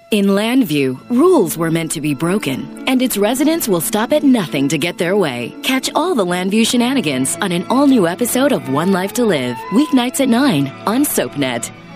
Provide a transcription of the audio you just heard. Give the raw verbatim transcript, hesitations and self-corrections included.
In Landview, rules were meant to be broken, and its residents will stop at nothing to get their way. Catch all the Landview shenanigans on an all-new episode of One Life to Live, weeknights at nine on SoapNet.